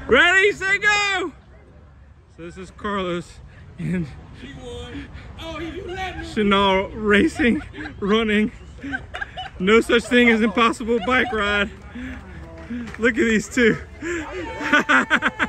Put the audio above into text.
Ready, say, go! So this is Carlos and Chanal racing, running. No such thing as impossible bike ride. Look at these two.